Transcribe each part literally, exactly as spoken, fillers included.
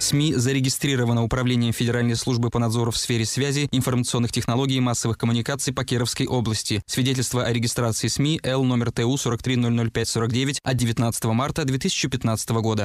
СМИ зарегистрировано Управлением Федеральной службы по надзору в сфере связи, информационных технологий и массовых коммуникаций по Кировской области. Свидетельство о регистрации СМИ Л номер Т У сорок три ноль ноль пять сорок девять от девятнадцатого марта две тысячи пятнадцатого года.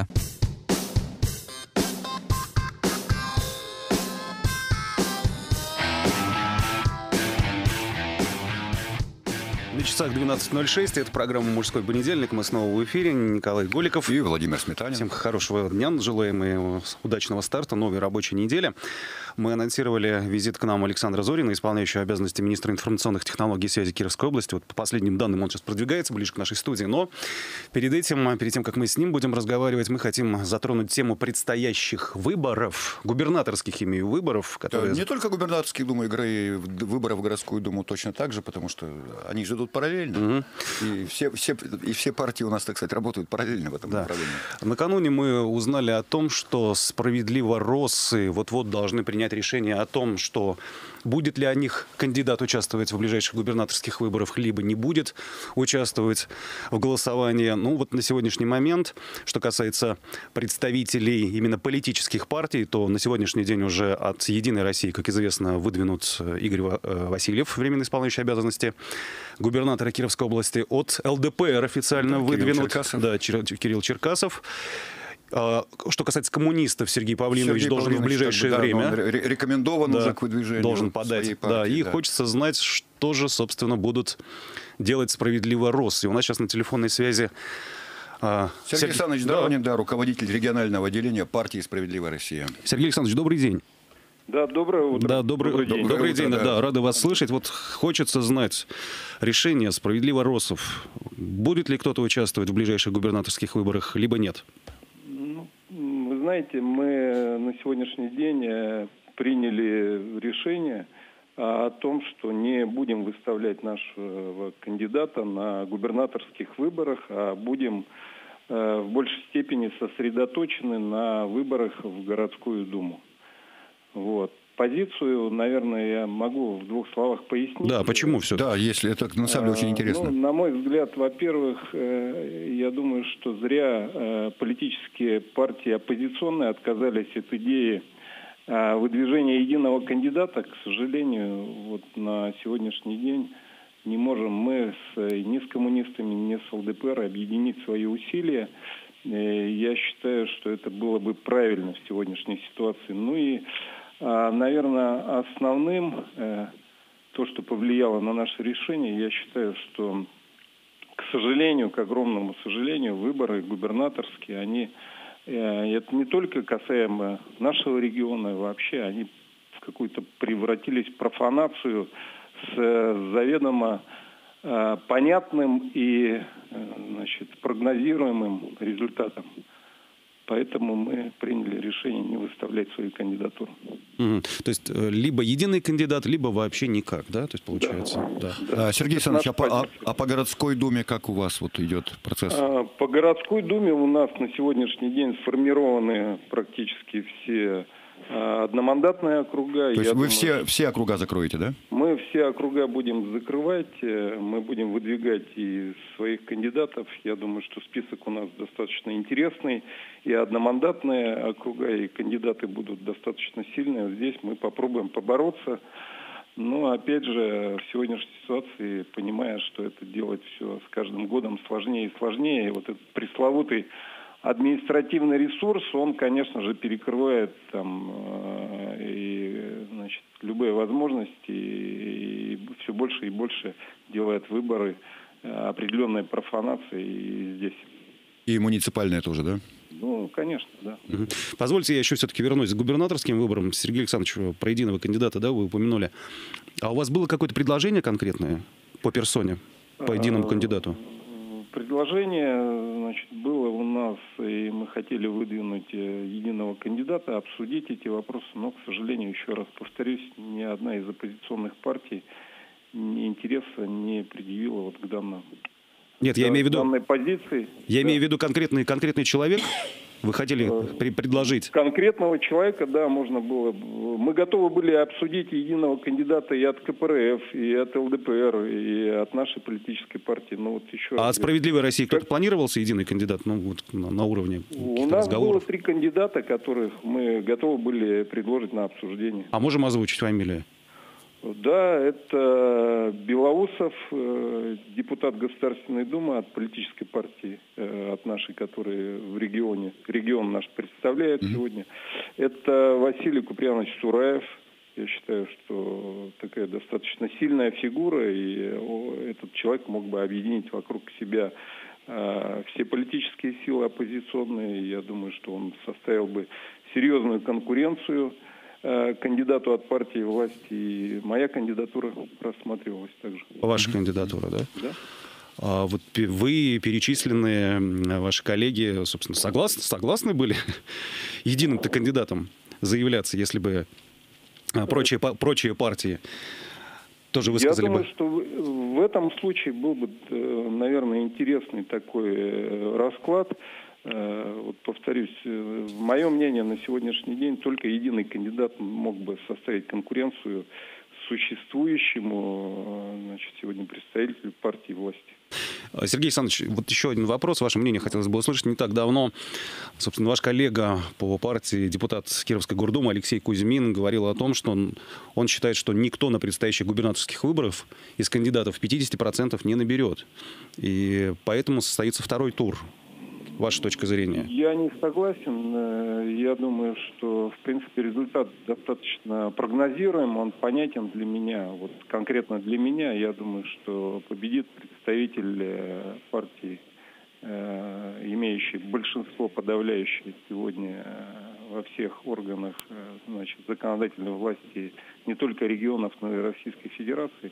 На часах двенадцать ноль шесть. Это программа «Мужской понедельник». Мы снова в эфире. Николай Голиков и Владимир Сметанин. Всем хорошего дня. Желаем и удачного старта новой рабочей недели. Мы анонсировали визит к нам Александра Зорина, исполняющего обязанности министра информационных технологий и связи Кировской области. Вот по последним данным он сейчас продвигается ближе к нашей студии. Но перед этим, перед тем, как мы с ним будем разговаривать, мы хотим затронуть тему предстоящих выборов, губернаторских, имею, выборов. Которые... Не только губернаторских, думаю, и выборы в городскую думу точно так же, потому что они же идут параллельно. Угу. И, все, все, и все партии у нас, так сказать, работают параллельно в этом да. направлении. Накануне мы узнали о том, что справедливо Россы вот-вот должны принять решение о том, что будет ли о них кандидат участвовать в ближайших губернаторских выборах, либо не будет участвовать в голосовании. Ну вот на сегодняшний момент, что касается представителей именно политических партий, то на сегодняшний день уже от «Единой России», как известно, выдвинут Игорь Васильев, временно исполняющий обязанности губернатора Кировской области, от Л Д П Р официально да, выдвинут Кирилл Черкасов. Да, Кирилл Черкасов. Что касается коммунистов, Сергей Павлинович Сергей должен Павлинович, в ближайшее да, время... Рекомендован да, уже к выдвижению. Должен подать. Партии, да, и да. хочется знать, что же, собственно, будут делать справедливо Росс. И у нас сейчас на телефонной связи... Сергей Сергей Александрович да. Дорнин, да, руководитель регионального отделения партии «Справедливая Россия». Сергей Александрович, добрый день. Да, доброе утро. Да, добрый, добрый день. Добрый день, да. да, рады вас слышать. Вот хочется знать решение «Справедливо Россов». Будет ли кто-то участвовать в ближайших губернаторских выборах, либо нет? Вы знаете, мы на сегодняшний день приняли решение о том, что не будем выставлять нашего кандидата на губернаторских выборах, а будем в большей степени сосредоточены на выборах в городскую думу. Вот. Позицию, наверное, я могу в двух словах пояснить. Да, почему все? Да, если это на самом деле очень интересно. Ну, на мой взгляд, во-первых, я думаю, что зря политические партии оппозиционные отказались от идеи выдвижения единого кандидата. К сожалению, вот на сегодняшний день не можем мы с, ни с коммунистами, ни с Л Д П Р объединить свои усилия. Я считаю, что это было бы правильно в сегодняшней ситуации. Ну и наверное, основным, то, что повлияло на наше решение, я считаю, что, к сожалению, к огромному сожалению, выборы губернаторские, они, это не только касаемо нашего региона, вообще они в какую-то превратились в профанацию с заведомо понятным и, значит, прогнозируемым результатом. Поэтому мы приняли решение не выставлять свою кандидатуру. Угу. То есть либо единый кандидат, либо вообще никак, да? То есть получается. Да. Да. Да. Сергей Александрович, а по, а, а по городской думе как у вас вот идет процесс? А, по городской думе у нас на сегодняшний день сформированы практически все а, одномандатные округа. То есть Я вы думаю, все, все округа закроете, да? Мы все округа будем закрывать, мы будем выдвигать и своих кандидатов. Я думаю, что список у нас достаточно интересный. И одномандатные округа, и кандидаты будут достаточно сильные. Здесь мы попробуем побороться. Но, опять же, в сегодняшней ситуации, понимая, что это делать все с каждым годом сложнее и сложнее, и вот этот пресловутый административный ресурс, он, конечно же, перекрывает там э, и, значит, любые возможности и, и все больше и больше делает выборы э, определенной профанации и здесь. И муниципальные тоже, да? Ну, конечно, да. Угу. Позвольте, я еще все-таки вернусь к губернаторским выборам. Сергей Александрович, про единого кандидата, да, вы упомянули. А у вас было какое-то предложение конкретное по персоне, по единому кандидату? Предложение, значит, было у нас, и мы хотели выдвинуть единого кандидата, обсудить эти вопросы, но, к сожалению, еще раз повторюсь, ни одна из оппозиционных партий ни интереса не предъявила вот к данному. Нет, я имею в виду... Данной позиции. Я да. имею в виду конкретный, конкретный человек, Вы хотели при предложить? Конкретного человека, да, можно было. Мы готовы были обсудить единого кандидата и от ка пэ эр эф, и от эл дэ пэ эр, и от нашей политической партии. Но вот еще А от «Справедливой России» кто-то как... планировался единый кандидат, ну, вот, на, на уровне У нас разговоров? было три кандидата, которых мы готовы были предложить на обсуждение. А можем озвучить фамилии? Да, это Белоусов, депутат Государственной Думы от политической партии, от нашей, которая в регионе, регион наш представляет mm-hmm. сегодня. Это Василий Куприянович Сураев. Я считаю, что такая достаточно сильная фигура, и этот человек мог бы объединить вокруг себя все политические силы оппозиционные. Я думаю, что он составил бы серьезную конкуренцию кандидату от партии власти, и моя кандидатура рассматривалась также. Ваша кандидатура, да? Да. А вот вы, перечисленные ваши коллеги, собственно, согласны, согласны были единым-то кандидатом заявляться, если бы прочие, прочие партии тоже высказали бы? Я думаю, что в этом случае был бы, наверное, интересный такой расклад. Вот повторюсь, в моем мнении, на сегодняшний день только единый кандидат мог бы составить конкуренцию существующему, значит, сегодня представителю партии власти. Сергей Александрович, вот еще один вопрос. Ваше мнение хотелось бы услышать. Не так давно, собственно, ваш коллега по партии, депутат Кировской гордумы Алексей Кузьмин говорил о том, что он, он считает, что никто на предстоящих губернаторских выборах из кандидатов пятьдесят процентов не наберет. И поэтому состоится второй тур. Ваша точка зрения? Я не согласен. Я думаю, что, в принципе, результат достаточно прогнозируем, он понятен для меня. Вот конкретно для меня, я думаю, что победит представитель партии, имеющий большинство подавляющее сегодня во всех органах, значит, законодательной власти не только регионов, но и Российской Федерации.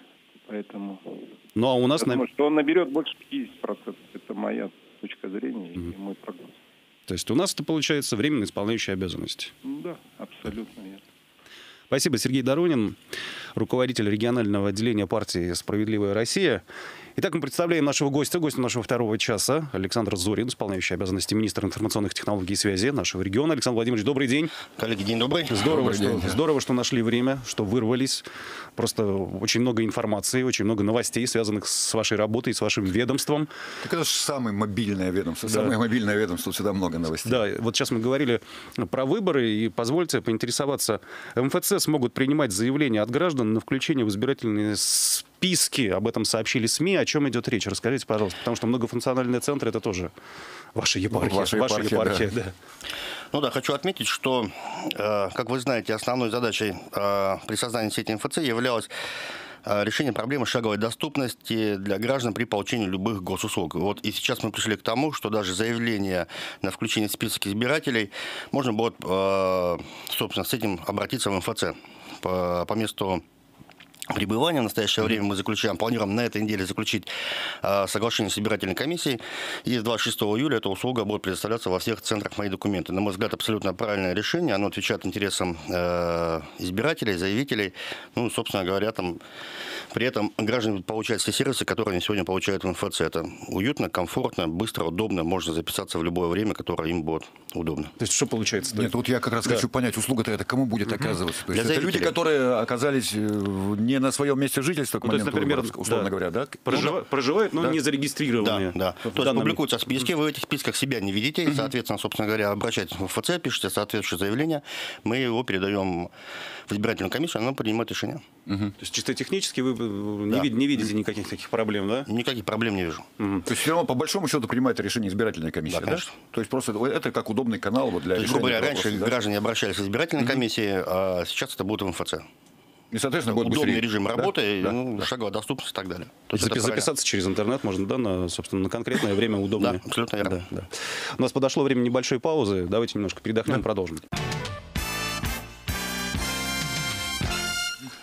Поэтому ну, а у нас я на... думаю, что он наберет больше пятьдесят процентов. Это моя точка зрения mm-hmm. и мой прогноз. То есть у нас это получается временно исполняющий обязанности? Да, абсолютно верно. Спасибо. Сергей Доронин, руководитель регионального отделения партии «Справедливая Россия». Итак, мы представляем нашего гостя, гостя нашего второго часа, Александр Зорин, исполняющий обязанности министра информационных технологий и связи нашего региона. Александр Владимирович, добрый день. Коллеги, день добрый. Здорово, добрый что, день, да. здорово, что нашли время, что вырвались. Просто очень много информации, очень много новостей, связанных с вашей работой, с вашим ведомством. Так это же самое мобильное ведомство. Да. Самое мобильное ведомство, всегда много новостей. Да, вот сейчас мы говорили про выборы, и позвольте поинтересоваться. эм эф цэ смогут принимать заявления от граждан на включение в избирательные списки. Об этом сообщили СМИ. О чем идет речь? Расскажите, пожалуйста. Потому что многофункциональные центры — это тоже ваша епархия. Ваша ваша епархия, епархия да. Да. Ну да, хочу отметить, что, э, как вы знаете, основной задачей э, при создании сети эм эф цэ являлось э, решение проблемы шаговой доступности для граждан при получении любых госуслуг. Вот и сейчас мы пришли к тому, что даже заявление на включение в список избирателей можно будет, э, собственно, с этим обратиться в эм эф цэ по, по месту пребывания. В настоящее время мы заключаем, планируем на этой неделе заключить э, соглашение с избирательной комиссией. И с двадцать шестого июля эта услуга будет предоставляться во всех центрах «Мои документы». На мой взгляд, абсолютно правильное решение. Оно отвечает интересам э, избирателей, заявителей. Ну, собственно говоря, там, при этом граждане получают все сервисы, которые они сегодня получают в эм эф цэ. Это уютно, комфортно, быстро, удобно. Можно записаться в любое время, которое им будет удобно. То есть что получается? Нет, вот я как раз да. хочу понять, услуга-то это кому будет оказываться? То есть это люди, которые оказались не на своем месте жительства к ну, моменту то есть, например, выборов, условно да, говоря, да? Прожив... Проживают, но да. не зарегистрированные. Да, да. То есть публикуются списки, вы в этих списках себя не видите, и, соответственно, собственно говоря, обращайтесь в эм эф цэ, пишите соответствующее заявление, мы его передаем в избирательную комиссию, она принимает решение. Угу. То есть чисто технически вы не, да. вид... не видите никаких таких проблем, да? Никаких проблем не вижу. Угу. То есть все равно, по большому счету, принимает решение избирательная комиссия, да? Конечно. Да? То есть просто это как удобный канал вот для То есть, решения грубо говоря, раньше вопроса, граждане да? обращались в избирательной комиссии, а сейчас это будет в эм эф цэ. И, соответственно, будет удобный быстрее. режим работы, да? ну, да. шаговая доступность и так далее. То есть Запис- записаться через интернет можно, да, на, собственно, на конкретное время удобнее. Да, абсолютно верно. Да, да. У нас подошло время небольшой паузы. Давайте немножко передохнем, да. продолжим.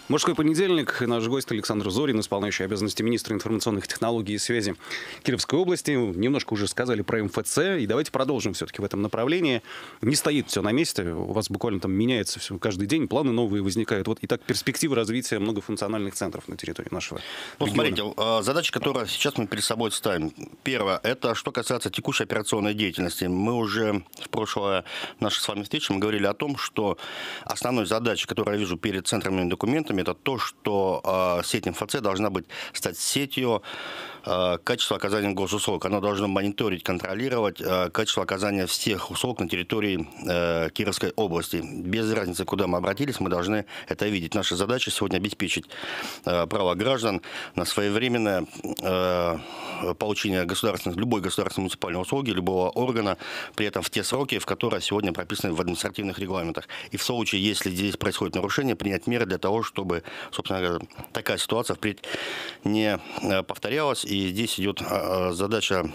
Мужской понедельник. Наш гость Александр Зорин, исполняющий обязанности министра информационных технологий и связи Кировской области. Немножко уже сказали про эм эф цэ, и давайте продолжим все-таки в этом направлении. Не стоит все на месте, у вас буквально там меняется все каждый день, планы новые возникают. Вот и так перспективы развития многофункциональных центров на территории нашего Ну, региона. смотрите, задача, которую сейчас мы перед собой ставим. Первое, это что касается текущей операционной деятельности. Мы уже в прошлое нашей с вами встречи мы говорили о том, что основной задачей, которую я вижу перед центрами и документами, это то, что э, сеть эм эф цэ должна быть, стать сетью э, качества оказания госуслуг. Она должна мониторить, контролировать э, качество оказания всех услуг на территории э, Кировской области. Без разницы, куда мы обратились, мы должны это видеть. Наша задача сегодня обеспечить э, право граждан на своевременное э, получение государственных, любой государственной муниципальной услуги, любого органа, при этом в те сроки, в которые сегодня прописаны в административных регламентах. И в случае, если здесь происходит нарушение, принять меры для того, чтобы чтобы, собственно говоря, такая ситуация впредь не повторялась. И здесь идет задача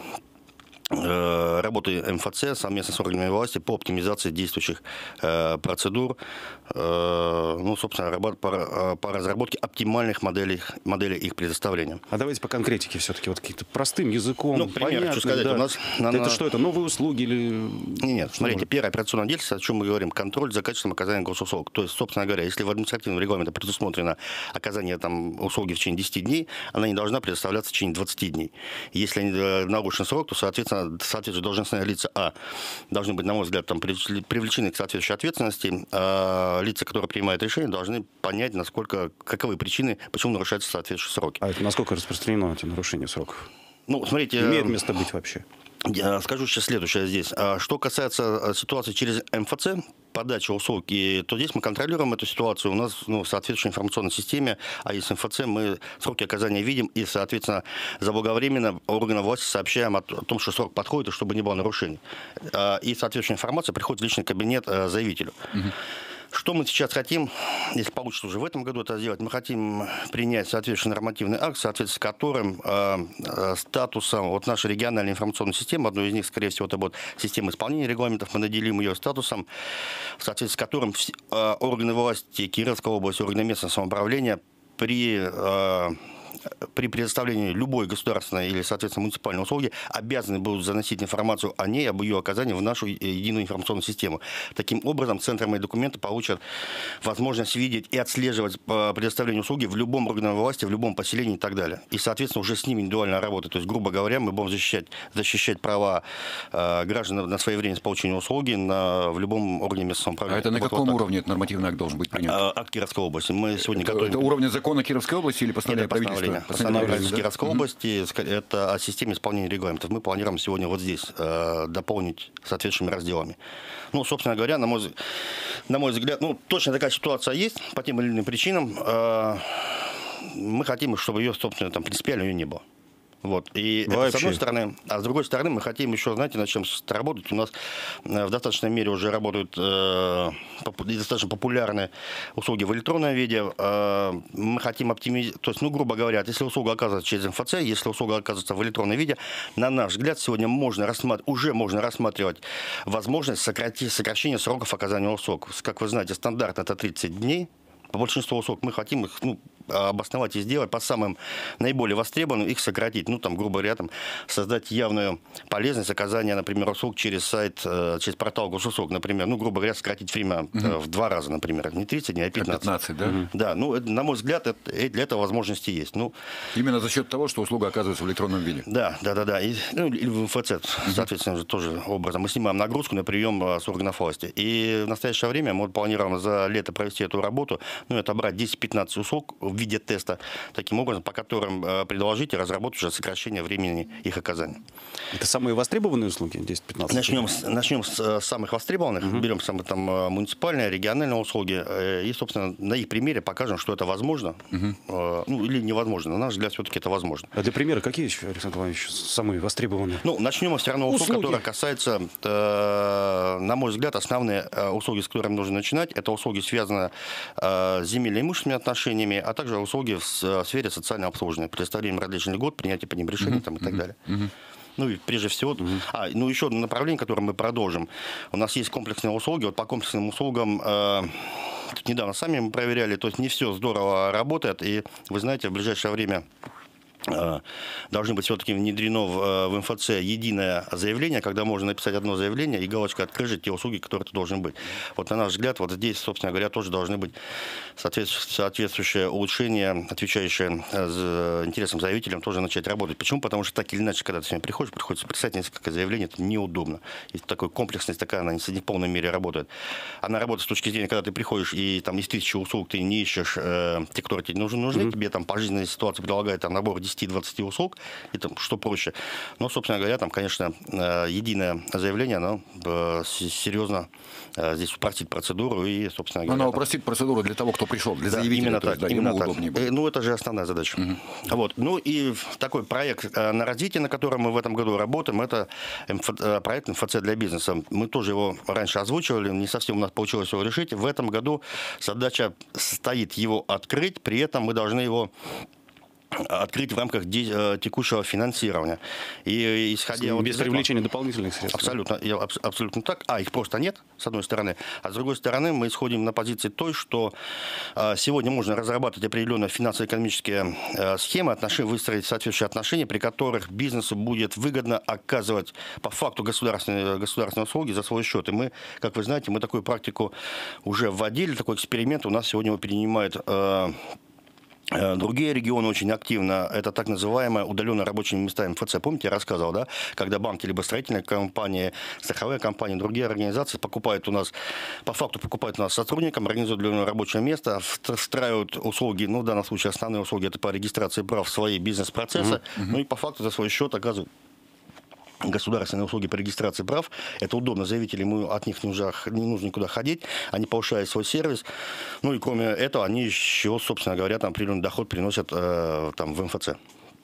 работы эм эф цэ совместно с органами власти по оптимизации действующих э, процедур, э, ну, собственно, работа по, по разработке оптимальных моделей, моделей их предоставления. А давайте по конкретике все-таки, вот каким-то простым языком. Ну, пример, хочу сказать, да. у нас... Это на... что, это новые услуги или... Нет, нет, смотрите, может? Первая операционная деятельность, о чем мы говорим, контроль за качеством оказания госуслуг. То есть, собственно говоря, если в административном регламенте предусмотрено оказание там, услуги в течение десяти дней, она не должна предоставляться в течение двадцати дней. Если нарушен срок, то, соответственно, соответствующие должностные лица, а, должны быть, на мой взгляд, там, привлечены к соответствующей ответственности, а лица, которые принимают решения, должны понять, насколько, каковы причины, почему нарушаются соответствующие сроки. А это насколько распространено, эти нарушения сроков? Ну, смотрите... Имеет место быть вообще? Я скажу сейчас следующее здесь. Что касается ситуации через эм эф цэ, подача услуг, и, то здесь мы контролируем эту ситуацию. У нас ну, в соответствующей информационной системе, а из эм эф цэ мы сроки оказания видим, и, соответственно, заблаговременно органам власти сообщаем о том, что срок подходит, и чтобы не было нарушений. И соответствующая информация приходит в личный кабинет заявителю. Угу. Что мы сейчас хотим, если получится уже в этом году это сделать, мы хотим принять соответствующий нормативный акт, в соответствии с которым э, э, статусом вот нашей региональной информационной системы, одной из них, скорее всего, это будет система исполнения регламентов, мы наделим ее статусом, в соответствии с которым все, э, органы власти Кировской области, органы местного самоуправления при... Э, при предоставлении любой государственной или, соответственно, муниципальной услуги обязаны будут заносить информацию о ней, об ее оказании в нашу единую информационную систему. Таким образом, центры мои документы получат возможность видеть и отслеживать предоставление услуги в любом органе власти, в любом поселении и так далее. И, соответственно, уже с ними индивидуально работать. То есть, грубо говоря, мы будем защищать, защищать права э, граждан на своевременность получения услуги на, в любом органе местного самоуправления. А это на вот, каком вот уровне этот нормативный акт должен быть принят? Акт Кировской области. Мы сегодня это, готовим... это уровня закона Кировской области или постановления правительства? Постановление да? Кировской mm-hmm. области, это о системе исполнения регламентов. Мы планируем сегодня вот здесь э, дополнить соответствующими разделами. Ну, собственно говоря, на мой, на мой взгляд, ну, точно такая ситуация есть по тем или иным причинам. Э, мы хотим, чтобы ее, собственно, там, принципиально ее не было. Вот. И это с одной стороны, а с другой стороны, мы хотим еще, знаете, над чем работать. У нас в достаточной мере уже работают э, достаточно популярные услуги в электронном виде. Э, мы хотим оптимизировать, то есть, ну, грубо говоря, если услуга оказывается через эм эф цэ, если услуга оказывается в электронном виде, на наш взгляд, сегодня можно рассматривать, уже можно рассматривать возможность сократить, сокращения сроков оказания услуг. Как вы знаете, стандарт это тридцать дней. По большинству услуг мы хотим их ну, обосновать и сделать по самым наиболее востребованным, их сократить. Ну, там, грубо говоря, там, создать явную полезность оказания, например, услуг через сайт, через портал госуслуг, например. Ну, грубо говоря, сократить время угу. в два раза, например. Не тридцать дней, а пятнадцать. пятнадцать, да? Угу. Да, ну, это, на мой взгляд, это, для этого возможности есть. Ну, именно за счет того, что услуга оказывается в электронном виде. Да, да, да, да. И, ну, или в эм эф цэ, соответственно, же тоже образом. Мы снимаем нагрузку на прием с органов власти. И в настоящее время мы планируем за лето провести эту работу, ну, это брать десять-пятнадцать услуг в виде теста, таким образом, по которым э, предложить и разработать уже сокращение времени их оказания. Это самые востребованные услуги, десять-пятнадцать? Начнем, с, начнем с э, самых востребованных, угу. берем самые там муниципальные, региональные услуги, э, и, собственно, на их примере покажем, что это возможно, угу. э, ну, или невозможно. На наш взгляд, все-таки это возможно. А для примера какие еще, Александр Иванович, самые востребованные? Ну, начнем все равно услуг, услуги, которые касаются, э, на мой взгляд, основные э, услуги, с которыми нужно начинать, это услуги, связанные э, с земельными имущественными отношениями, а также услуги в, в сфере социального обслуживания, предоставление различных льгот, принятие по ним решений uh-huh. там, и так uh-huh. далее. Uh-huh. Ну и прежде всего, uh-huh. а, ну еще одно направление, которое мы продолжим. У нас есть комплексные услуги. Вот по комплексным услугам э, тут недавно сами мы проверяли, то есть не все здорово работает, и вы знаете, в ближайшее время должны быть все-таки внедрено в, в эм эф цэ единое заявление, когда можно написать одно заявление и галочка «Открыть те услуги, которые ты должен быть». Вот на наш взгляд, вот здесь, собственно говоря, тоже должны быть соответствующее улучшение, отвечающее интересам заявителям, тоже начать работать. Почему? Потому что так или иначе, когда ты сегодня приходишь, приходится писать несколько заявлений, это неудобно. И такой комплексность такая, она не в полной мере работает. Она работает с точки зрения, когда ты приходишь и там из тысячи услуг ты не ищешь э, те, которые тебе нужны, нужны mm-hmm. тебе там по жизненной ситуации предлагают там набор десяти-двадцати услуг, это что проще. Но, собственно говоря, там, конечно, единое заявление, оно серьезно здесь упростит процедуру и, собственно говоря... Оно упростит процедуру для того, кто пришел, для да, заявителя. Именно так, есть, да, именно так. Будет. Ну, это же основная задача. Угу. Вот. Ну, и такой проект на развитие, на котором мы в этом году работаем, это проект эм эф цэ для бизнеса. Мы тоже его раньше озвучивали, не совсем у нас получилось его решить. В этом году задача стоит его открыть, при этом мы должны его открыть в рамках текущего финансирования. И исходя без вот привлечения этого, дополнительных средств. Абсолютно, абсолютно так. А, их просто нет, с одной стороны. А с другой стороны, мы исходим на позиции той, что сегодня можно разрабатывать определенные финансово-экономические схемы, отношения, выстроить соответствующие отношения, при которых бизнесу будет выгодно оказывать по факту государственные, государственные услуги за свой счет. И мы, как вы знаете, мы такую практику уже вводили, такой эксперимент у нас сегодня его принимает другие регионы очень активно. Это так называемые удаленные рабочие места эм эф цэ. Помните, я рассказывал, да? Когда банки, либо строительные компании, страховые компании, другие организации покупают у нас, по факту покупают у нас сотрудникам, организуют удаленное рабочее место, встраивают услуги, ну, в данном случае основные услуги, это по регистрации прав в свои бизнес-процессы, uh-huh. ну и по факту за свой счет оказывают государственные услуги по регистрации прав. Это удобно. Заявителям ему от них не нужно, не нужно никуда ходить. Они повышают свой сервис. Ну и кроме этого, они еще, собственно говоря, там определенный доход приносят э, там, в эм эф цэ.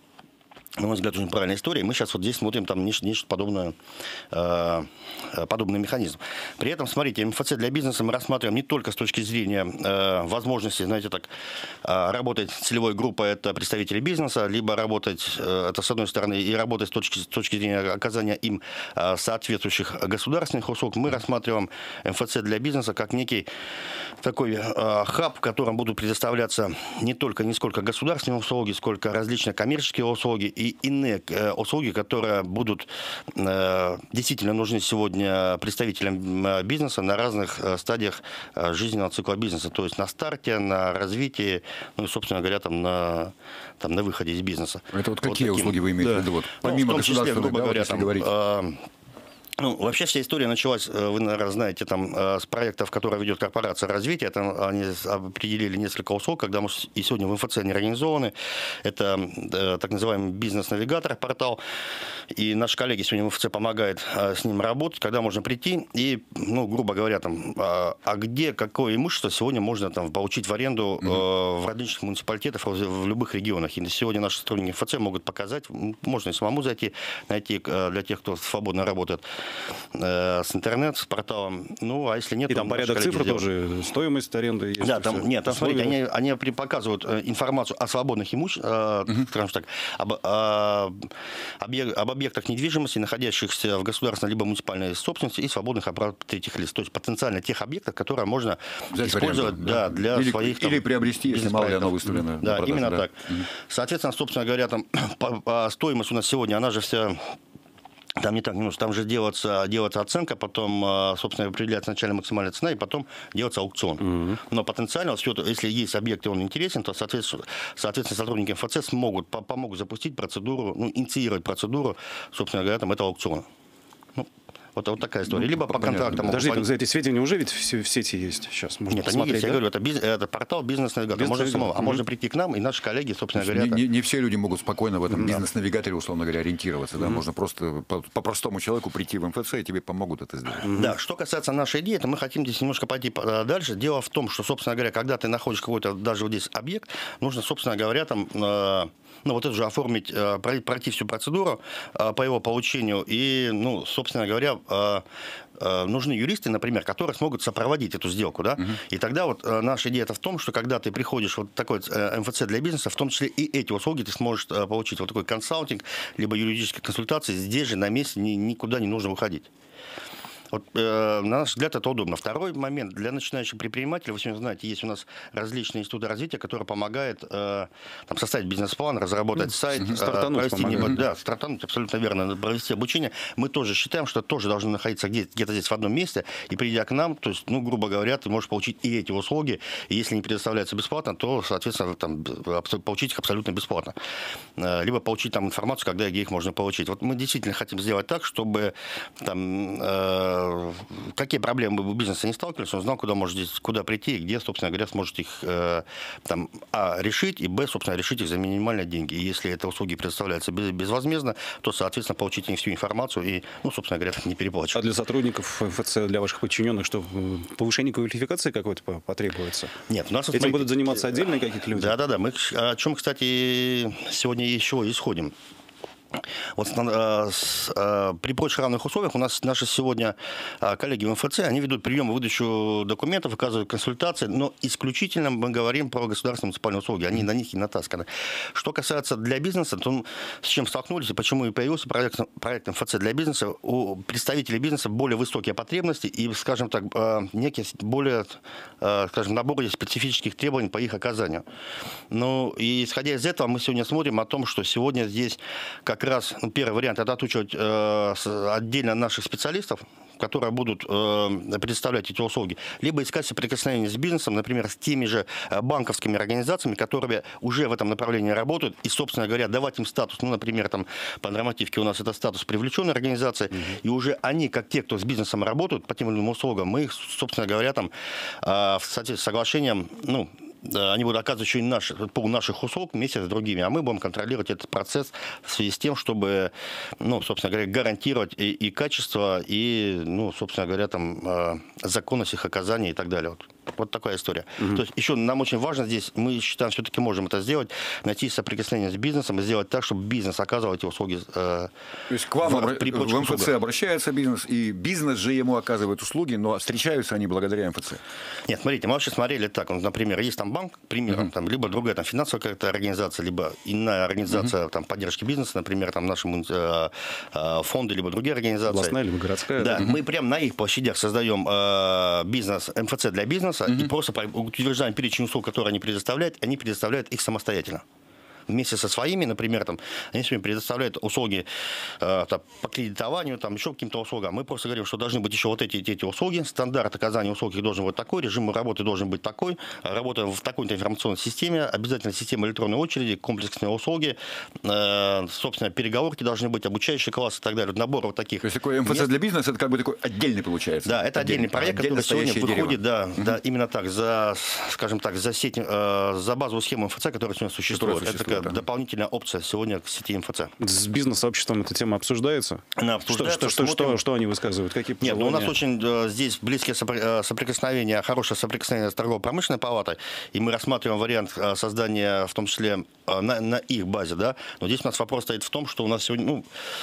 На мой взгляд, очень правильная история. Мы сейчас вот здесь смотрим там нечто, нечто подобное, э, подобный механизм. При этом, смотрите, эм эф цэ для бизнеса мы рассматриваем не только с точки зрения э, возможности, знаете, так, э, работать с целевой группой, это представители бизнеса, либо работать, э, это с одной стороны, и работать с точки, с точки зрения оказания им э, соответствующих государственных услуг. Мы рассматриваем эм эф цэ для бизнеса как некий такой э, хаб, в котором будут предоставляться не только, не сколько государственные услуги, сколько различные коммерческие услуги и иные э, услуги, которые будут э, действительно нужны сегодня представителям э, бизнеса на разных э, стадиях э, жизненного цикла бизнеса. То есть на старте, на развитии, ну и, собственно говоря, там на, там, на выходе из бизнеса. Это вот какие вот услуги вы имеете да. в виду? Вот, помимо ну, государственных, грубо да, говоря, вот, там, говорить. Э, Ну, вообще вся история началась, вы, наверное, знаете, там, с проектов, которые ведет корпорация развития. Там они определили несколько услуг, когда мы и сегодня в эм эф цэ они организованы. Это так называемый бизнес-навигатор, портал. И наши коллеги сегодня в эм эф цэ помогают с ним работать, когда можно прийти и, ну, грубо говоря, там, а где, какое имущество сегодня можно там получить в аренду mm-hmm. в различных муниципалитетах, в любых регионах. И сегодня наши сотрудники эм эф цэ могут показать, можно и самому зайти, найти для тех, кто свободно работает, с интернет, с порталом. Ну, а если нет, и там порядок цифр сделают. Тоже, стоимость аренды есть. Да, там, нет, там, смотрите, они, они показывают информацию о свободных имуществах, uh-huh. скажем так, об, об, об объектах недвижимости, находящихся в государственной либо муниципальной собственности и свободных от третьих лиц. То есть потенциально тех объектов, которые можно взять использовать аренду, да, для или, своих... Или там, приобрести, если мало ли оно выставлено. Да, продажу, именно да. так. Uh-huh. Соответственно, собственно говоря, там по, по стоимость у нас сегодня, она же вся... Там не так не нужно. Там же делается, делается оценка, потом, собственно, определяется начальная максимальная цена, и потом делается аукцион. Mm-hmm. Но потенциально, если есть объект, и он интересен, то, соответственно, соответственно сотрудники эм эф цэ смогут, помогут запустить процедуру, ну, инициировать процедуру, собственно говоря, там, этого аукциона. Ну, Вот, вот такая история. Ну, либо по контрактам. Подождите, могут... за эти сведения уже ведь в сети есть сейчас? Можно Нет, посмотреть, они есть. Да? Я говорю, это, биз... это портал бизнес-навигатор. Бизнес можно самого, а mm-hmm. можно прийти к нам, и наши коллеги, собственно говоря... Не, это... не, не все люди могут спокойно в этом mm-hmm. бизнес-навигаторе, условно говоря, ориентироваться. Mm-hmm. Да? Можно просто по, по простому человеку прийти в эм эф цэ, и тебе помогут это сделать. Mm-hmm. Да, что касается нашей идеи, то мы хотим здесь немножко пойти дальше. Дело в том, что, собственно говоря, когда ты находишь какой-то, даже вот здесь объект, нужно, собственно говоря, там... Э... ну, вот это же оформить, пройти всю процедуру по его получению. И, ну, собственно говоря, нужны юристы, например, которые смогут сопроводить эту сделку, да. Uh-huh. И тогда вот наша идея-то в том, что когда ты приходишь в вот такой эм эф цэ для бизнеса, в том числе и эти услуги ты сможешь получить. Вот такой консалтинг, либо юридические консультации. Здесь же на месте никуда не нужно выходить. Вот, э, на наш взгляд, это удобно. Второй момент. Для начинающих предпринимателей, вы сегодня знаете, есть у нас различные институты развития, которые помогают э, там, составить бизнес-план, разработать сайт, э, провести небо... да, стартануть, абсолютно верно, провести обучение. Мы тоже считаем, что тоже должны находиться где- где-то здесь в одном месте, и придя к нам, то есть, ну, грубо говоря, ты можешь получить и эти услуги, и если не предоставляются бесплатно, то, соответственно, там, получить их абсолютно бесплатно. Э, либо получить там информацию, когда и где их можно получить. Вот мы действительно хотим сделать так, чтобы там... Э, какие проблемы бы у бизнеса не сталкивались, он знал, куда может здесь, куда прийти, и где, собственно говоря, сможет их э, там, а, решить, и, б, собственно, решить их за минимальные деньги. И если эти услуги предоставляются без, безвозмездно, то, соответственно, получите всю информацию и, ну, собственно говоря, не переплачивать. А для сотрудников эф це, для ваших подчиненных, что, повышение квалификации какой-то потребуется? Нет, у нас... Этим смотрите, будут заниматься отдельные какие-то люди? Да-да-да, мы о чем, кстати, сегодня еще исходим. Вот э, с, э, при прочих равных условиях у нас наши сегодня э, коллеги в эм эф це, они ведут прием и выдачу документов, оказывают консультации, но исключительно мы говорим про государственные муниципальные услуги, они на них и натасканы. Что касается для бизнеса, то с чем столкнулись и почему и появился проект, проект эм эф це для бизнеса, у представителей бизнеса более высокие потребности и, скажем так, э, некий более, э, скажем, набор специфических требований по их оказанию. Ну, и исходя из этого, мы сегодня смотрим о том, что сегодня здесь как Как раз ну, первый вариант – это отучивать э, отдельно наших специалистов, которые будут э, предоставлять эти услуги, либо искать соприкосновение с бизнесом, например, с теми же банковскими организациями, которые уже в этом направлении работают, и, собственно говоря, давать им статус, ну, например, там, по нормативке у нас это статус привлеченной организации, mm-hmm. и уже они, как те, кто с бизнесом работают по тем или иным услугам, мы их, собственно говоря, там, э, в соответствии с соглашением, ну, они будут оказывать еще и наши, пол наших услуг вместе с другими, а мы будем контролировать этот процесс в связи с тем, чтобы, ну, собственно говоря, гарантировать и, и качество, и, ну, собственно говоря, там, законность их оказания и так далее. Вот, вот такая история. Mm-hmm. То есть еще нам очень важно здесь, мы считаем, все-таки можем это сделать, найти соприкосновение с бизнесом и сделать так, чтобы бизнес оказывал эти услуги. Э, То есть к вам в, при в эм эф це обращается бизнес, и бизнес же ему оказывает услуги, но встречаются они благодаря эм эф це? Нет, смотрите, мы вообще смотрели так, ну, например, есть там банк, к примеру, mm-hmm. там, либо другая там, финансовая какая-то организация, либо иная организация mm-hmm. там, поддержки бизнеса, например, там, наши э, э, фонды, либо другие организации. Областная, либо городская. Да, да. мы прямо на их площадях создаем э, бизнес, эм эф це для бизнеса, mm-hmm. и просто утверждаем перечень услуг, которые они предоставляют, они предоставляют их самостоятельно. Вместе со своими, например, там, они сегодня предоставляют услуги э, там, по кредитованию, там, еще каким-то услугам. Мы просто говорим, что должны быть еще вот эти, эти услуги. Стандарт оказания услуг должен быть такой, режим работы должен быть такой, работа в такой-то информационной системе, обязательно система электронной очереди, комплексные услуги, э, собственно, переговорки должны быть, обучающие классы и так далее. Набор вот таких. То есть такой эм эф це для бизнеса, это как бы такой отдельный получается? Да, это отдельный, отдельный проект, который сегодня выходит, да, угу. да, именно так, за, скажем так, за сеть, э, за базовую схему эм эф це, которая сегодня существует. Это такая да. дополнительная опция сегодня к сети эм эф це. С бизнес-сообществом эта тема обсуждается? Она обсуждается. Что, что, что, что они высказывают? Какие Нет, ну, у нас очень э, здесь близкие сопри- соприкосновения, хорошее соприкосновение с торгово-промышленной палатой, и мы рассматриваем вариант э, создания, в том числе, э, на, на их базе, да. Но здесь у нас вопрос стоит в том, что у нас сегодня, ну,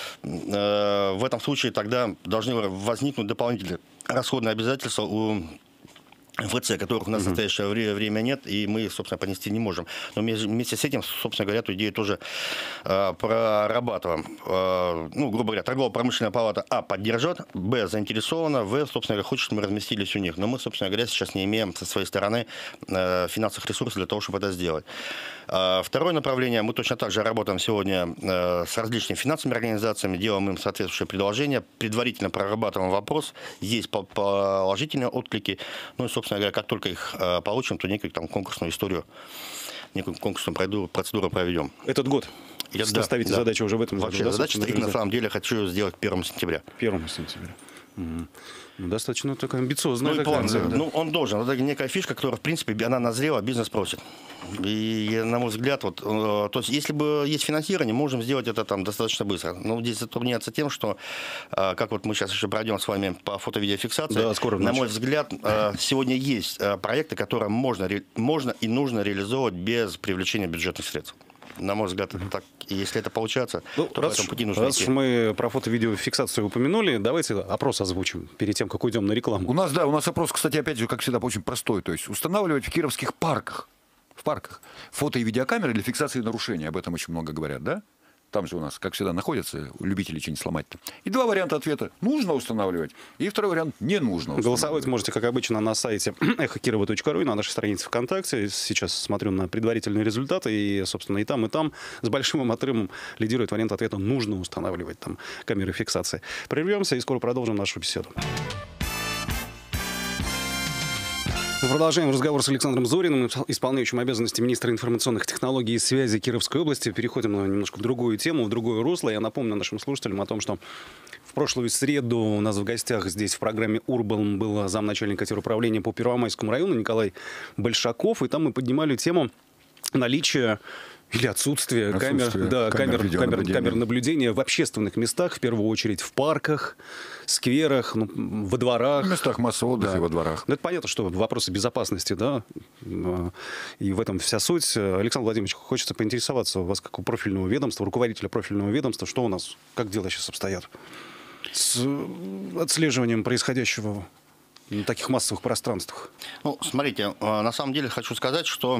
э, в этом случае тогда должны возникнуть дополнительные расходные обязательства у эм эф це, которых у нас uh-huh. в настоящее время нет, и мы, собственно, понести не можем. Но вместе с этим, собственно говоря, эту идею тоже э, прорабатываем. Э, ну, грубо говоря, торгово-промышленная палата, а, поддержит, б, заинтересована, в, собственно говоря, хочет, чтобы мы разместились у них. Но мы, собственно говоря, сейчас не имеем со своей стороны э, финансовых ресурсов для того, чтобы это сделать. Э, второе направление, мы точно так же работаем сегодня э, с различными финансовыми организациями, делаем им соответствующие предложения, предварительно прорабатываем вопрос, есть положительные отклики, ну и, собственно, говоря, как только их э, получим, то некую там конкурсную историю, некую конкурсную процедуру, процедуру проведем. Этот год? Я, да, ставите да. задачу уже в этом году? Вообще, да, задача стоит, на самом деле, хочу сделать первого сентября. первого сентября. Угу. Ну, достаточно такая амбициозная. Ну, такая план, цель, да. Ну, он должен. Это некая фишка, которая, в принципе, она назрела, бизнес просит. И, на мой взгляд, вот, э, то есть, если бы есть финансирование, можем сделать это там достаточно быстро. Но здесь затрудняется тем, что, э, как вот мы сейчас еще пройдем с вами по фото-видеофиксации, да, скоро на мой взгляд, э, сегодня есть э, проекты, которые можно, можно и нужно реализовывать без привлечения бюджетных средств. На мой взгляд, это так. И если это получается, ну, то раз, по этому пути нужно раз идти. мы про фото-видеофиксацию упомянули, давайте опрос озвучим перед тем, как уйдем на рекламу. У нас, да, у нас опрос, кстати, опять же, как всегда, очень простой. То есть устанавливать в кировских парках, в парках фото- и видеокамеры для фиксации нарушений. Об этом очень много говорят, да? там же у нас, как всегда, находятся любители что-нибудь сломать-то. И два варианта ответа. Нужно устанавливать. И второй вариант. Не нужно Голосовать можете, как обычно, на сайте эхо кирова точка ру и на нашей странице ВКонтакте. Сейчас смотрю на предварительные результаты. И, собственно, и там, и там с большим отрывом лидирует вариант ответа «нужно устанавливать» там камеры фиксации. Прервемся и скоро продолжим нашу беседу. Мы продолжаем разговор с Александром Зориным, исполняющим обязанности министра информационных технологий и связи Кировской области. Переходим на немножко другую тему, в другое русло. Я напомню нашим слушателям о том, что в прошлую среду у нас в гостях здесь в программе «Урбан» был замначальника теруправления по Первомайскому району Николай Большаков. И там мы поднимали тему наличия или отсутствие, отсутствие камер, да, камер, камер, камер, камер наблюдения в общественных местах, в первую очередь в парках, скверах, ну, во дворах. В местах массового отдыха, да. И во дворах. Ну, это понятно, что вопросы безопасности, да, и в этом вся суть. Александр Владимирович, хочется поинтересоваться у вас, как у профильного ведомства, руководителя профильного ведомства, что у нас, как дела сейчас обстоят с отслеживанием происходящего на таких массовых пространствах? Ну, смотрите, на самом деле хочу сказать, что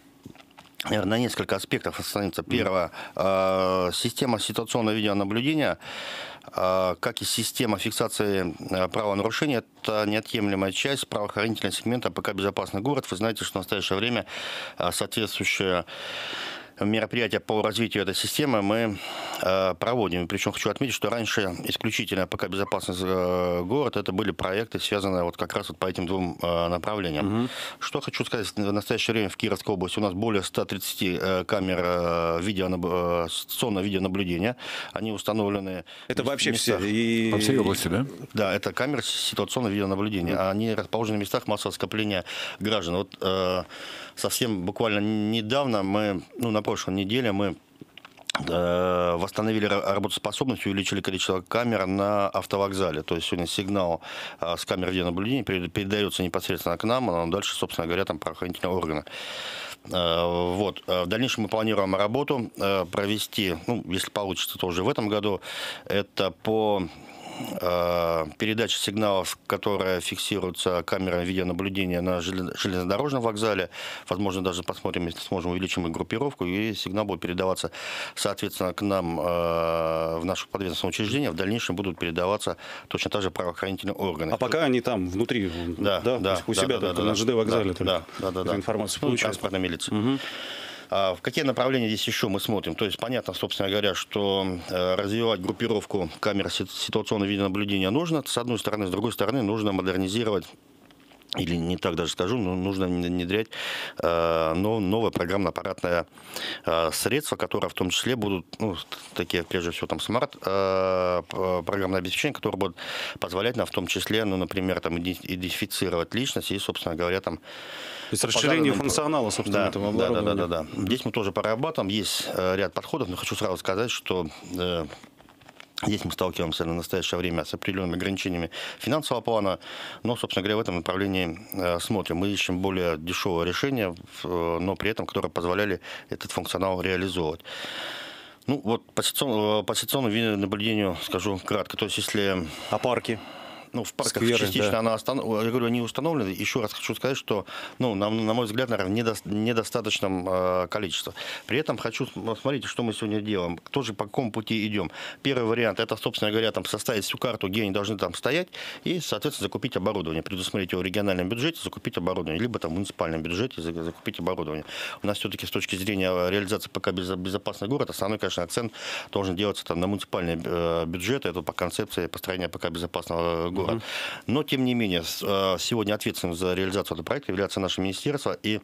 на несколько аспектов остановиться. Первое. Система ситуационного видеонаблюдения, как и система фиксации правонарушений, это неотъемлемая часть правоохранительного сегмента ПК «Безопасный город». Вы знаете, что в настоящее время соответствующее мероприятия по развитию этой системы мы э, проводим. Причем хочу отметить, что раньше исключительно ПК «Безопасный э, город» это были проекты, связанные вот как раз вот по этим двум э, направлениям. Угу. Что хочу сказать, в настоящее время в Кировской области у нас более ста тридцати э, камер э, видео, э, ситуационного видеонаблюдения. Они установлены... Это вообще все? И... По всей области, да? Да, это камеры ситуационного видеонаблюдения. Угу. Они расположены в местах массового скопления граждан. Вот э, совсем буквально недавно мы, ну, на прошлой неделе мы э, восстановили работоспособность, увеличили количество камер на автовокзале. То есть сегодня сигнал э, с камер видеонаблюдения передается непосредственно к нам, а дальше, собственно говоря, там правоохранительные органы. Э, вот. В дальнейшем мы планируем работу э, провести, ну, если получится, то уже в этом году, это по передача сигналов, которые фиксируются камерами видеонаблюдения на железнодорожном вокзале. Возможно, даже посмотрим, если сможем, увеличим их группировку, и сигнал будет передаваться, соответственно, к нам в наше подведомственное учреждение. В дальнейшем будут передаваться точно так же правоохранительные органы. А пока они там, внутри, да, да, да, у да, себя, да, только да, на ЖД вокзале, да, да, да, да, да. информацию Ну, получают. Транспортная милиция. Угу. В какие направления здесь еще мы смотрим? То есть понятно, собственно говоря, что развивать группировку камер ситуационного видеонаблюдения нужно, с одной стороны, с другой стороны, нужно модернизировать, или не так даже скажу, но нужно внедрять э, новое программно-аппаратное э, средство, которое в том числе будут, ну, такие, прежде всего, там, смарт э, программное обеспечение, которое будет позволять нам в том числе, ну, например, там, идентифицировать личность и, собственно говоря, там... То есть расширение функционала, собственно, да, этого да, оборудования. да, да, да, да. Здесь мы тоже прорабатываем, есть э, ряд подходов, но хочу сразу сказать, что... Э, Здесь мы сталкиваемся на настоящее время с определенными ограничениями финансового плана, но, собственно говоря, в этом направлении э, смотрим. Мы ищем более дешевое решение, э, но при этом, которое позволяли этот функционал реализовывать. Ну, вот по ситуационному, по ситуационному видеонаблюдению скажу кратко. То есть, если... А парки? Ну, в парках Скверы, частично да. она останов... я говорю, они установлены. Еще раз хочу сказать, что, ну, на, на мой взгляд, наверное, в недо... недостаточном э, количестве. При этом хочу, смотрите, что мы сегодня делаем. Тоже по какому пути идем. Первый вариант, это, собственно говоря, там, составить всю карту, где они должны там стоять, и, соответственно, закупить оборудование. Предусмотреть его в региональном бюджете, закупить оборудование. Либо там в муниципальном бюджете закупить оборудование. У нас все-таки с точки зрения реализации ПК «Безопасный город» основной, конечно, акцент должен делаться там, на муниципальные э, бюджеты. Это по концепции построения ПК «Безопасного города». Но, тем не менее, сегодня ответственным за реализацию этого проекта является наше министерство, и,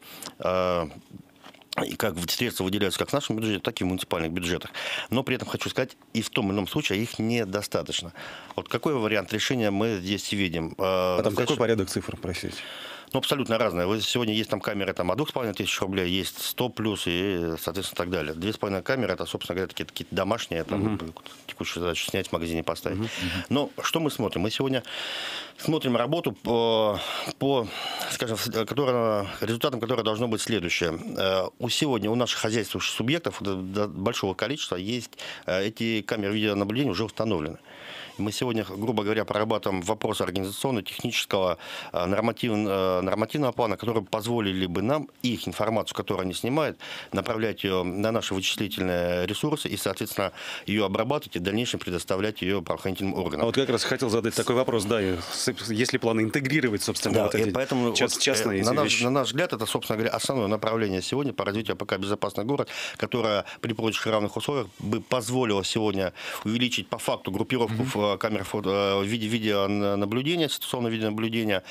и как средства выделяются как в нашем бюджете, так и в муниципальных бюджетах. Но при этом хочу сказать, и в том или ином случае их недостаточно. Вот какой вариант решения мы здесь видим? А там какой порядок цифр, простите? Ну, абсолютно разные. Вот сегодня есть там камеры там, от двух с половиной тысяч рублей, есть сто плюс и, соответственно, так далее. Две с половиной камеры, это, собственно говоря, такие, такие домашние, там, uh-huh. текущую задачу снять, в магазине поставить. Uh-huh. Uh-huh. Но что мы смотрим? Мы сегодня смотрим работу, по, по скажем, которая, результатом которой должно быть следующее. У сегодня у наших хозяйствующих субъектов большого количества есть эти камеры видеонаблюдения уже установлены. Мы сегодня, грубо говоря, прорабатываем вопросы организационно-технического норматив, нормативного плана, которые позволили бы нам их информацию, которую они снимают, направлять ее на наши вычислительные ресурсы и, соответственно, ее обрабатывать и в дальнейшем предоставлять ее правоохранительным органам. А вот как раз хотел задать такой вопрос, да, есть ли планы интегрировать, собственно, да, вот эти поэтому част, вот, частные на наш, вещи? На наш взгляд, это, собственно говоря, основное направление сегодня по развитию АПК «Безопасный город», которое при прочих равных условиях бы позволило сегодня увеличить по факту группировку mm-hmm. в камер в виде видеонаблюдения, ситуационного видеонаблюдения,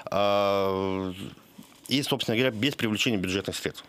и, собственно говоря, без привлечения бюджетных средств.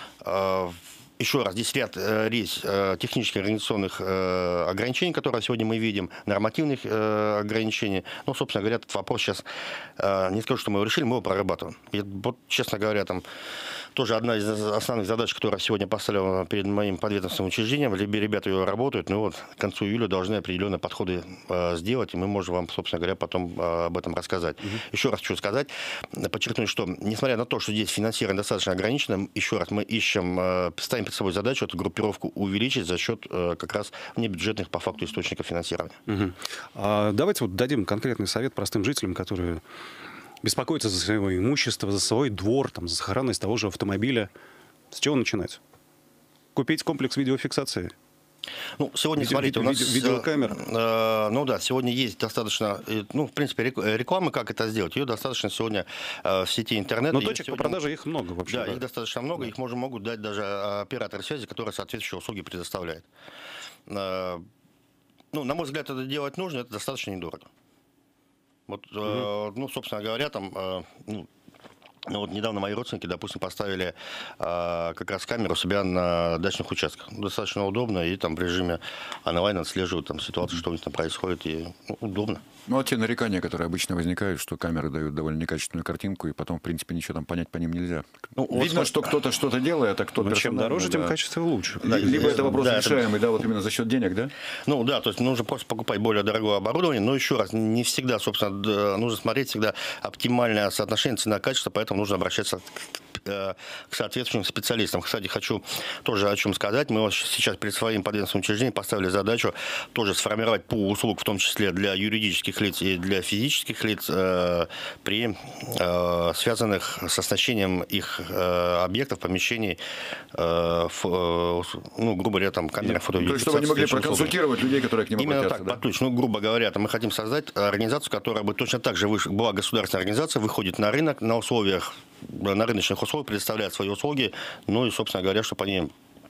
Еще раз, здесь ряд есть технических организационных ограничений, которые сегодня мы видим, нормативных ограничений. Ну, собственно говоря, этот вопрос сейчас, не скажу, что мы его решили, мы его прорабатываем. И вот, честно говоря, там тоже одна из основных задач, которая сегодня поставлена перед моим подведомственным учреждением, ребята ее работают, но вот к концу июля должны определенные подходы сделать, и мы можем вам, собственно говоря, потом об этом рассказать. Угу. Еще раз хочу сказать, подчеркнуть, что, несмотря на то, что здесь финансирование достаточно ограничено, еще раз, мы ищем, ставим перед собой задачу эту группировку увеличить за счет как раз внебюджетных по факту источников финансирования. Угу. А давайте вот дадим конкретный совет простым жителям, которые беспокоиться за свое имущество, за свой двор, там, за сохранность того же автомобиля. С чего начинать? Купить комплекс видеофиксации? Ну, сегодня, Видео, смотрите, видео, у нас... видеокамера. Э, ну да, сегодня есть достаточно... Ну, в принципе, рекламы, как это сделать, ее достаточно сегодня э, в сети интернет. Но точек сегодня... по продаже их много вообще. Да, да, их достаточно много, да. Их можем, могут дать даже операторы связи, которые соответствующие услуги предоставляют. Э, ну, на мой взгляд, это делать нужно, это достаточно недорого. Вот, угу. э, ну, собственно говоря, там... Э, ну, Ну, вот недавно мои родственники, допустим, поставили э, как раз камеру у себя на дачных участках. Достаточно удобно, и там в режиме онлайн отслеживают там, ситуацию, что у них там происходит, и ну, удобно. Ну, а те нарекания, которые обычно возникают, что камеры дают довольно некачественную картинку, и потом, в принципе, ничего там понять по ним нельзя. Ну, видно, вот, что кто-то что-то делает, а кто-то... Чем дороже, тем да. качество лучше. Да, либо это вопрос да, решаемый, это... да, вот именно за счет денег, да? Ну, да, то есть нужно просто покупать более дорогое оборудование, но еще раз, не всегда, собственно, нужно смотреть всегда оптимальное соотношение цена-качество, поэтому нужно обращаться к соответствующим специалистам. Кстати, хочу тоже о чем сказать. Мы сейчас перед своим подведомственным учреждением поставили задачу тоже сформировать пул услуг, в том числе для юридических лиц и для физических лиц, э, при э, связанных с оснащением их э, объектов, помещений, э, ф, э, ну, грубо говоря, там камеры, фото. То есть, чтобы они могли проконсультировать людей, которые к ним Именно обратятся. Так, да? под ключ. Ну, грубо говоря, там мы хотим создать организацию, которая бы точно так же выш... была государственная организация, выходит на рынок на условиях, на рыночных условиях, предоставляет свои услуги, ну и, собственно говоря, чтобы они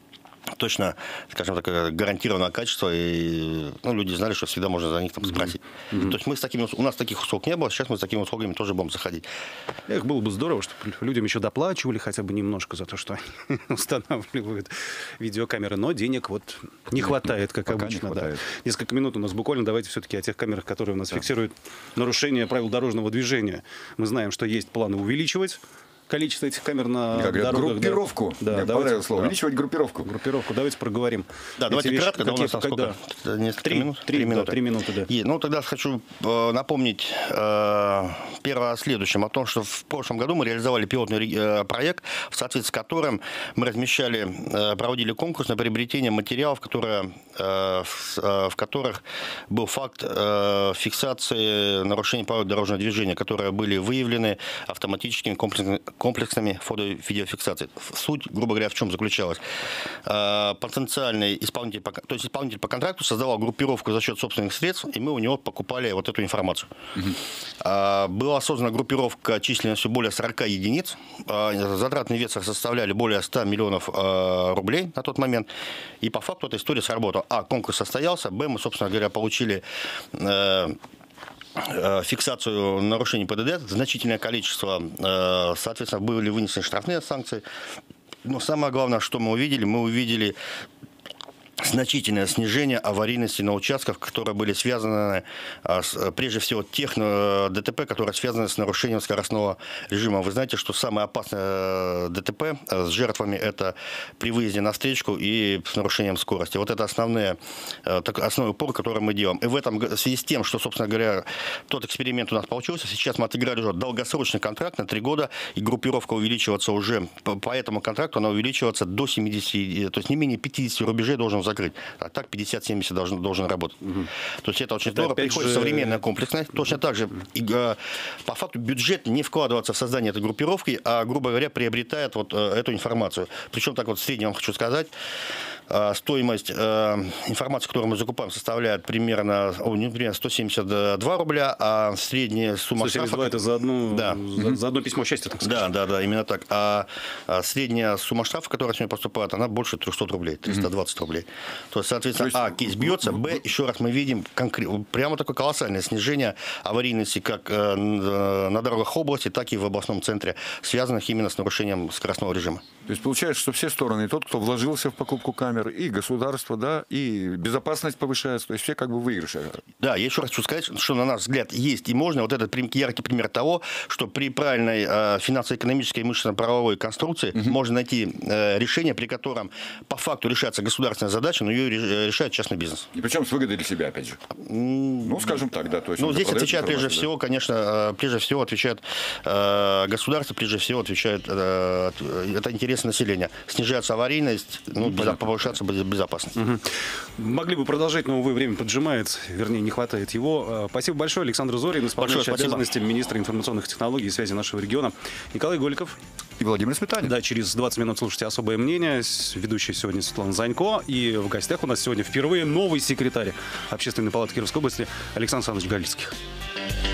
точно, скажем так, гарантированное качество, и ну, люди знали, что всегда можно за них там спросить. Mm-hmm. То есть мы с такими, у нас таких услуг не было, сейчас мы с такими услугами тоже будем заходить. Эх, было бы здорово, чтобы людям еще доплачивали хотя бы немножко за то, что они устанавливают видеокамеры, но денег вот не хватает, как Пока обычно. Не да. Несколько минут у нас буквально, давайте все-таки о тех камерах, которые у нас да. фиксируют нарушение правил дорожного движения. Мы знаем, что есть планы увеличивать количество этих камер на как дорогах. Говорят, группировку. Да, Мне понравилось слово. Да. Увеличивать группировку. Группировку. Давайте проговорим. Да, давайте вещи, кратко, да, у нас там сколько? Несколько три, минут? Три, три минуты. Да, три минуты, да. И, ну, тогда хочу э, напомнить э, первое о следующем, о том, что в прошлом году мы реализовали пилотный э, проект, в соответствии с которым мы размещали, э, проводили конкурс на приобретение материалов, которые, э, в, э, в которых был факт э, фиксации нарушений правил дорожного движения, которые были выявлены автоматическими комплексными, комплексными фото-видеофиксацией. Суть, грубо говоря, в чем заключалась? Э, потенциальный исполнитель, по, то есть исполнитель по контракту создавал группировку за счет собственных средств, и мы у него покупали вот эту информацию. Uh-huh. э, была создана группировка численностью более сорока единиц. Э, затратные весы составляли более ста миллионов э, рублей на тот момент. И по факту эта история сработала. А, конкурс состоялся, б, мы, собственно говоря, получили... Э, фиксацию нарушений ПДД, значительное количество, соответственно, были вынесены штрафные санкции. Но самое главное, что мы увидели, мы увидели значительное снижение аварийности на участках, которые были связаны, с, прежде всего, тех ДТП, которые связаны с нарушением скоростного режима. Вы знаете, что самое опасное ДТП с жертвами – это при выезде на встречку и с нарушением скорости. Вот это основные, основной упор, который мы делаем. И в этом, в связи с тем, что, собственно говоря, тот эксперимент у нас получился, сейчас мы отыграли уже долгосрочный контракт на три года, и группировка увеличиваться уже, по, по этому контракту она увеличиваться до семидесяти, то есть не менее пятидесяти рубежей должен закрыть закрыть. А так пятьдесят-семьдесят должен, должен работать. Угу. То есть это очень да, здорово. Приходит же... современная комплексность. Точно так же. И, по факту бюджет не вкладывается в создание этой группировки, а, грубо говоря, приобретает вот эту информацию. Причем так вот в среднем вам хочу сказать, стоимость информации, которую мы закупаем, составляет примерно, о, не, примерно сто семьдесят два рубля, а средняя сумма сто семьдесят два штрафа... это за, одну, да. за, за одно письмо счастья, так сказать. Да, да, да, именно так. А, а средняя сумма штрафа, которая сегодня поступает, она больше трехсот рублей, триста двадцать рублей. То есть, соответственно, То есть... а, кейс бьется, б, еще раз мы видим конкрет... прямо такое колоссальное снижение аварийности как э, на дорогах области, так и в областном центре, связанных именно с нарушением скоростного режима. То есть получается, что все стороны, и тот, кто вложился в покупку камер, и государство, да, и безопасность повышается, то есть все как бы выигрыши. Да, я еще раз хочу сказать, что, на наш взгляд, есть и можно. Вот этот яркий пример того, что при правильной э, финансово-экономической и имущественно-правовой конструкции угу. можно найти э, решение, при котором по факту решается государственная задача, но ее решает частный бизнес. И причем с выгодой для себя, опять же. Mm. Ну, скажем так, да. То есть ну, здесь отвечает прежде да? всего, конечно, прежде всего отвечает э, государство, прежде всего отвечает, э, это интересы населения. Снижается аварийность, ну, ну, повышаться безопасность. Угу. Могли бы продолжать, но, увы, время поджимает, вернее, не хватает его. Спасибо большое. Александр Зорин, исполняющий обязанности министра информационных технологий и связи нашего региона. Николай Голиков. И Владимир Сметанин. Да, через двадцать минут слушайте «Особое мнение». Ведущая сегодня Светлана Занько. И в гостях у нас сегодня впервые новый секретарь Общественной палаты Кировской области Александр Александрович Галицких.